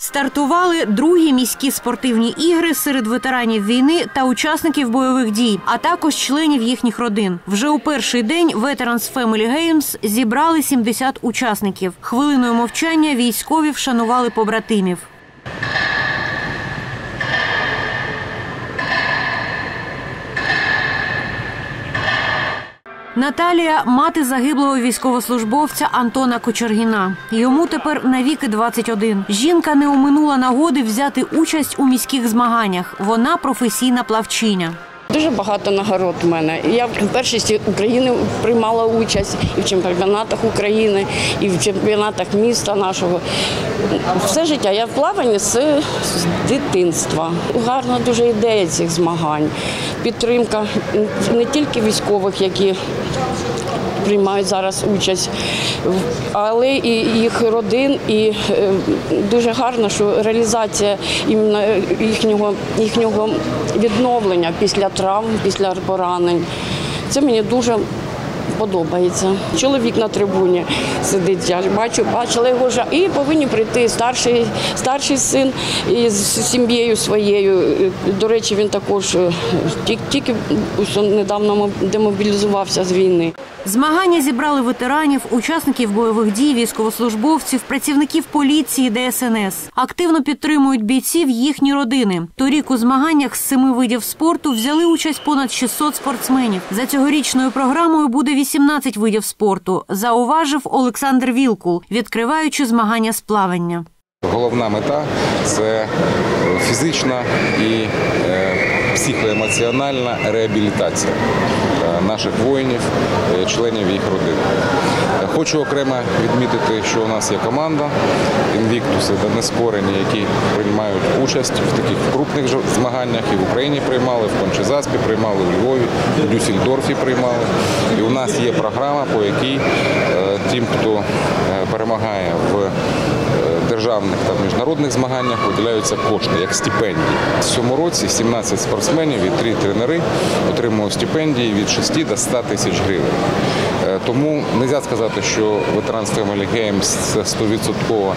Стартували другі міські спортивні ігри серед ветеранів війни та учасників бойових дій, а також членів їхніх родин. Вже у перший день Veterans Family Games зібрали 70 учасників. Хвилиною мовчання військові вшанували побратимів. Наталія – мати загиблого військовослужбовця Антона Кочергіна. Йому тепер навіки 21. Жінка не оминула нагоди взяти участь у міських змаганнях. Вона професійна плавчиня. Дуже багато нагород в мене. Я в першості України приймала участь і в чемпіонатах України, і в чемпіонатах міста нашого. Все життя я в плаванні з дитинства. Гарна дуже ідея цих змагань. Підтримка не тільки військових, які приймають зараз участь, але і їх родин. І дуже гарно, що реалізація їхнього відновлення після травм, після поранень. Це мені дуже подобається. Чоловік на трибуні сидить, я бачила його вже. І повинні прийти старший син з сім'єю своєю. До речі, він також тільки недавно демобілізувався з війни. Змагання зібрали ветеранів, учасників бойових дій, військовослужбовців, працівників поліції, ДСНС. Активно підтримують бійців їхні родини. Торік у змаганнях з 7 видів спорту взяли участь понад 600 спортсменів. За цьогорічною програмою буде 18 видів спорту, зауважив Олександр Вілкул, відкриваючи змагання з плавання. Головна мета – це фізична і психоемоціональна реабілітація наших воїнів, членів їх родин. Хочу окремо відмітити, що у нас є команда «Інвіктуси» та «Нескорені», які приймають участь в таких крупних змаганнях. І в Україні приймали, в Кончезаспі приймали, у Львові, в Дюссельдорфі приймали. І у нас є програма, по якій тим, хто перемагає в державних та міжнародних змаганнях, виділяються кошти, як стипендії. В цьому році 17 спортсменів і 3 тренери отримують стипендії від 6 до 100 тисяч гривень. Тому не можна сказати, що Veterans Family Games – це 100%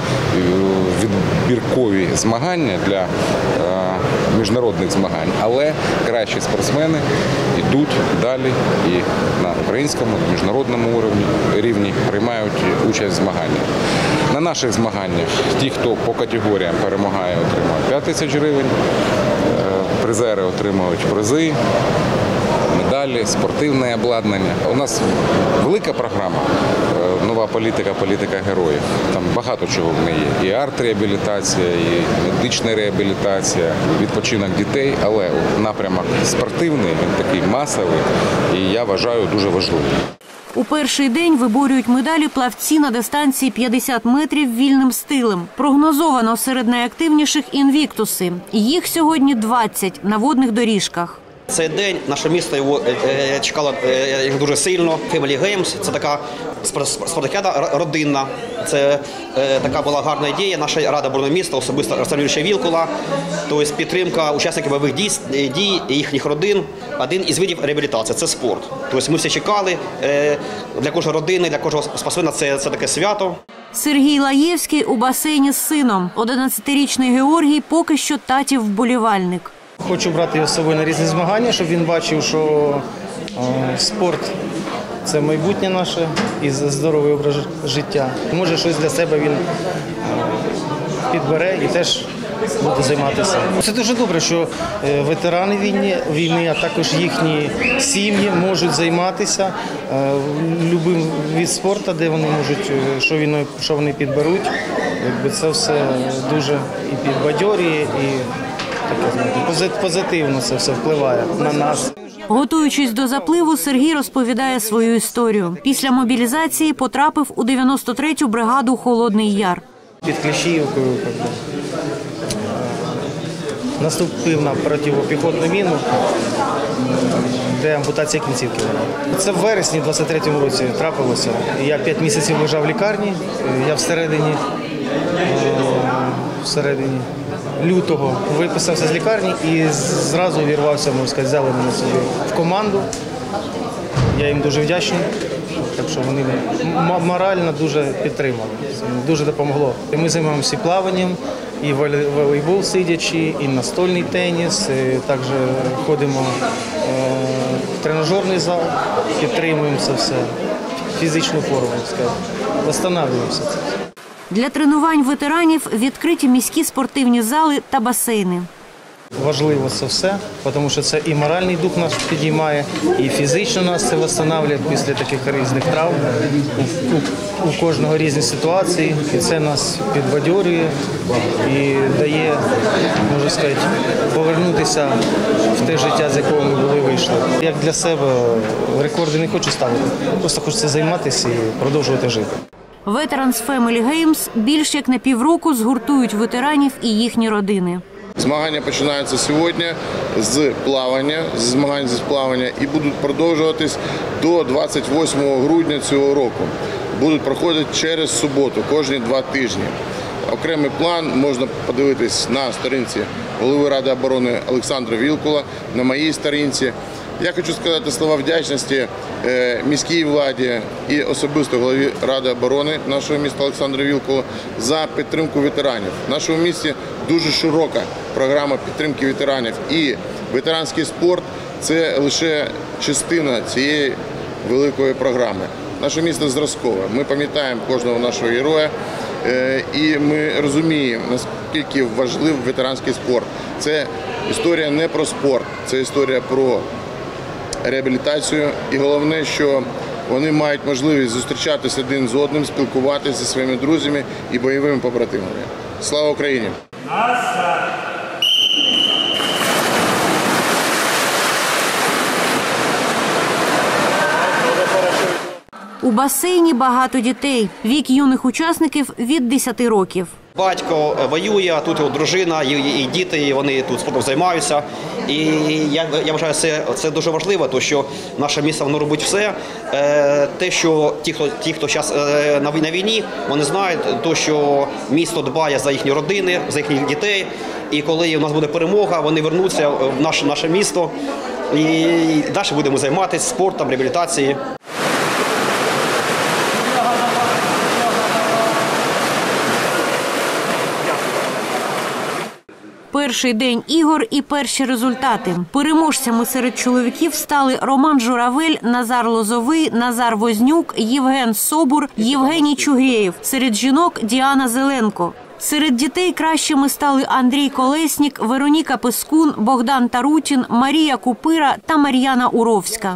відбіркові змагання для міжнародних змагань, але кращі спортсмени йдуть далі і на українському, на міжнародному рівні приймають участь в змаганнях. На наших змаганнях ті, хто по категоріям перемагає, отримують 5 тисяч гривень, призери отримують призи, медалі, спортивне обладнання. У нас велика програма, нова політика героїв. Там багато чого в неї є. І арт-реабілітація, і медична реабілітація, відпочинок дітей, але напрямок спортивний, він такий масовий і, я вважаю, дуже важливий. У перший день виборюють медалі плавці на дистанції 50 метрів вільним стилем. Прогнозовано серед найактивніших інвіктуси. Їх сьогодні 20 на водних доріжках. Цей день наше місто його чекало дуже сильно. Family Games – це така спартакіада родинна. Це така була гарна ідея. Наша рада оборони міста, особисто Олександра Вілкула. Тобто підтримка учасників бойових дій, їхніх родин. Один із видів реабілітації – це спорт. Тобто ми всі чекали. Для кожної родини, для кожного спортсмена це таке свято. Сергій Лаєвський у басейні з сином. 11-річний Георгій поки що татів вболівальник. Хочу брати його з собою на різні змагання, щоб він бачив, що спорт – це майбутнє наше і здоровий образ життя. Може, щось для себе він підбере і теж буде займатися. Це дуже добре, що ветерани війни, а також їхні сім'ї можуть займатися любим від спорту, де вони можуть, що вони підберуть. Це все дуже і підбадьорює, і позитивно це все впливає на нас. Готуючись до запливу, Сергій розповідає свою історію. Після мобілізації потрапив у 93-ю бригаду «Холодний Яр». Під Кліщіївкою наступив на протипіхотну міну, де ампутація кінцівки. Це в вересні 23-му році трапилося. Я 5 місяців лежав в лікарні, я всередині лютого виписався з лікарні і зразу увірвався, можна сказати, взяли мене собі в команду. Я їм дуже вдячний, так що вони морально дуже підтримали, дуже допомогло. Ми займаємося плаванням, і волейбол сидячи, і настольний теніс. Також ходимо в тренажерний зал, підтримуємо це все, фізичну форму, відновлюємося. Для тренувань ветеранів відкриті міські спортивні зали та басейни. Важливо це все, тому що це і моральний дух нас підіймає, і фізично нас це відновлює після таких різних травм. У кожного різні ситуації, і це нас підбадьорює і дає, можна сказати, повернутися в те життя, з якого ми були вийшли. Як для себе рекорди не хочу ставити, просто хочеться займатися і продовжувати жити. Veterans Family Games більш як на півроку згуртують ветеранів і їхні родини. Змагання починаються сьогодні з плавання, з змагань зі плавання і будуть продовжуватись до 28 грудня цього року. Будуть проходити через суботу, кожні 2 тижні. Окремий план можна подивитись на сторінці голови Ради оборони Олександра Вілкула, на моїй сторінці. Я хочу сказати слова вдячності міській владі і особисто голові Ради оборони нашого міста Олександру Вілкулу за підтримку ветеранів. В нашому місті дуже широка програма підтримки ветеранів. І ветеранський спорт – це лише частина цієї великої програми. Наше місто зразкове. Ми пам'ятаємо кожного нашого героя і ми розуміємо, наскільки важливий ветеранський спорт. Це історія не про спорт, це історія про реабілітацію, і головне, що вони мають можливість зустрічатися один з одним, спілкуватися зі своїми друзями і бойовими побратимами. Слава Україні! У басейні багато дітей. Вік юних учасників від 10 років. Батько воює, тут його дружина, і діти, і вони тут спортом займаються. І я вважаю, це дуже важливо, тому що наше місто воно робить все. Те, що ті, хто зараз на війні, вони знають, що місто дбає за їхні родини, за їхніх дітей. І коли у нас буде перемога, вони вернуться в наше місто. І далі будемо займатися спортом, реабілітацією. Перший день ігор і перші результати. Переможцями серед чоловіків стали Роман Журавель, Назар Лозовий, Назар Вознюк, Євген Собур, Євгеній Чугреєв. Серед жінок – Діана Зеленко. Серед дітей кращими стали Андрій Колеснік, Вероніка Пискун, Богдан Тарутін, Марія Купира та Мар'яна Уровська.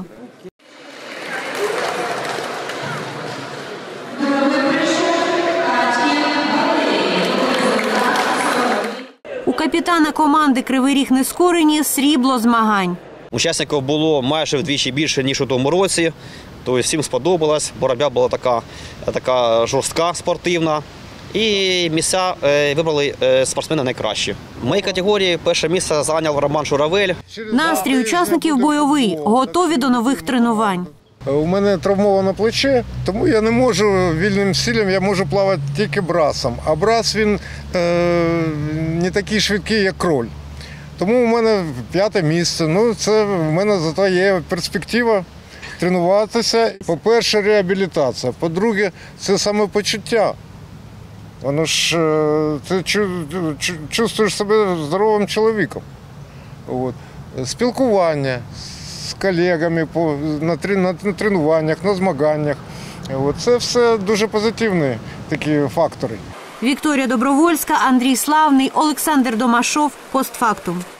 У капітана команди «Кривий Ріг Нескорені» срібло змагань. Учасників було майже вдвічі більше, ніж у тому році. Тобто всім сподобалось. Боротьба була така жорстка, спортивна. І місця вибрали спортсмени найкращі. В моїй категорії перше місце зайняв Роман Журавель. Настрій учасників бойовий, готові до нових тренувань. У мене травмоване плече, тому я не можу вільним стилем, я можу плавати тільки брасом. А брас, він не такий швидкий, як кроль. Тому у мене 5-те місце. Ну, це в мене зато є перспектива тренуватися. По-перше, реабілітація. По-друге, це самопочуття. Воно ж, ти чувствуєш себе здоровим чоловіком. От. Спілкування з колегами на тренуваннях, на змаганнях. Це все дуже позитивні такі фактори. Вікторія Добровольська, Андрій Славний, Олександр Домашов. Постфактум.